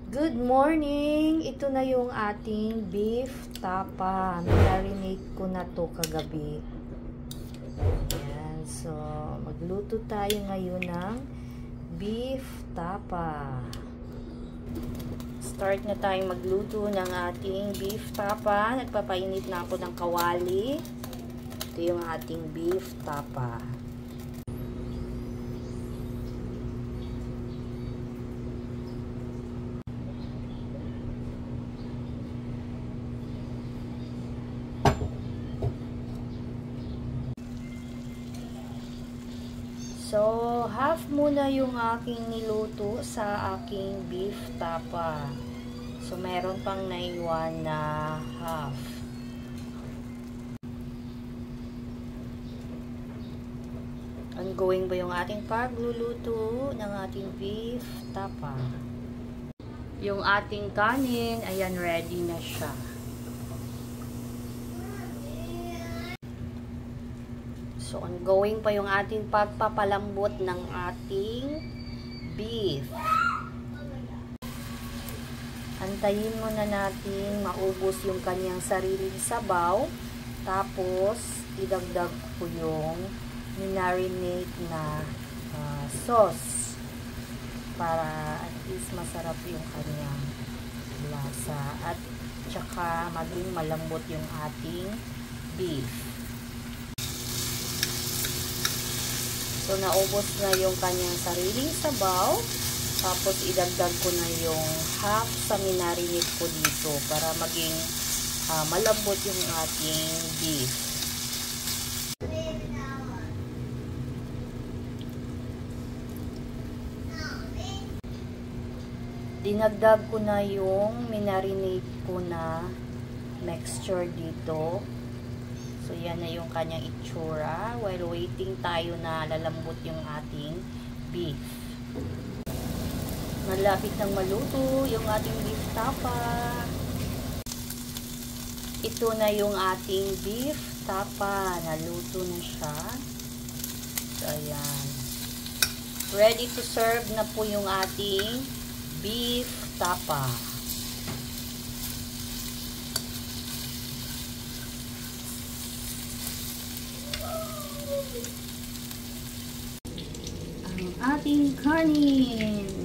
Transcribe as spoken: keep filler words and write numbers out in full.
Good morning! Ito na yung ating beef tapa. Marinate ko na to kagabi. Ayan. So, magluto tayo ngayon ng beef tapa. Start na tayong magluto ng ating beef tapa. Nagpapainit na ako ng kawali. Ito yung ating beef tapa. So, half muna yung aking niluto sa aking beef tapa. So, meron pang naiwan na half. Ongoing ba yung ating pagluluto ng ating beef tapa? Yung ating kanin, ayan, ready na siya. So, ongoing pa yung ating pagpapalambot ng ating beef. Antayin muna natin maubos yung kanyang sariling sabaw. Tapos, idagdag ko yung minarinate na uh, sauce. Para at least masarap yung kanyang lasa. At tsaka maging malambot yung ating beef. So, naubos na yung kanyang sariling sabaw. Tapos, idagdag ko na yung half sa minarinate ko dito para maging uh, malambot yung ating beef. Dinagdag ko na yung minarinate ko na mixture dito. So, yan na yung kanyang itsura while waiting tayo na lalambot yung ating beef. Malapit nang maluto yung ating beef tapa. Ito na yung ating beef tapa. Naluto na siya. So, ayan. Ready to serve na po yung ating beef tapa. Ang ating kanin.